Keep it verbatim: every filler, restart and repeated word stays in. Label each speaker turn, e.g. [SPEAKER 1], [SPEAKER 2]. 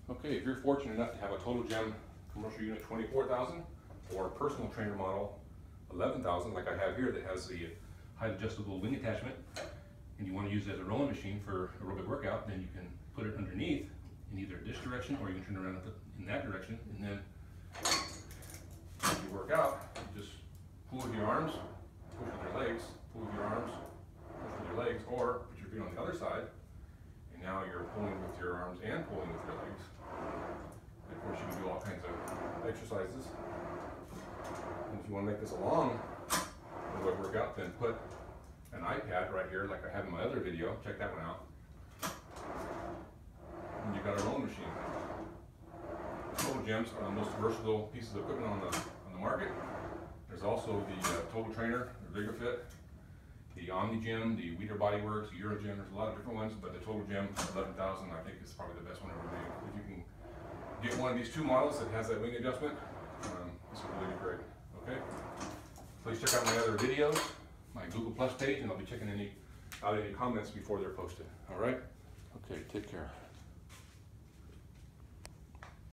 [SPEAKER 1] Okay, if you're fortunate enough to have a Total Gym commercial unit twenty-four thousand or a personal trainer model eleven thousand, like I have here, that has the height adjustable wing attachment, and you want to use it as a rowing machine for aerobic workout, then you can put it underneath in either this direction, or you can turn around and put in that direction, and then as you work out, you just pull with your arms, push with your legs, pull with your arms, push with your legs, or put your feet on the other side, and now you're pulling with your arms and pulling with your legs. And of course, you can do all kinds of exercises. And if you want to make this a long aerobic workout, then put an iPad right here, like I have in my other video. Check that one out. And you've got a rowing machine. Total Gyms are the most versatile pieces of equipment on the on the market. There's also the uh, Total Trainer, the VigorFit, the Omni Gym, the Weider Bodyworks, the Eurogym. There's a lot of different ones, but the Total Gym eleven thousand, I think, is probably the best one ever made. If you can get one of these two models that has that wing adjustment, um, this will really be great. Okay. Please check out my other videos, my Google Plus page, and I'll be checking any out any comments before they're posted. All right. Okay. Take care.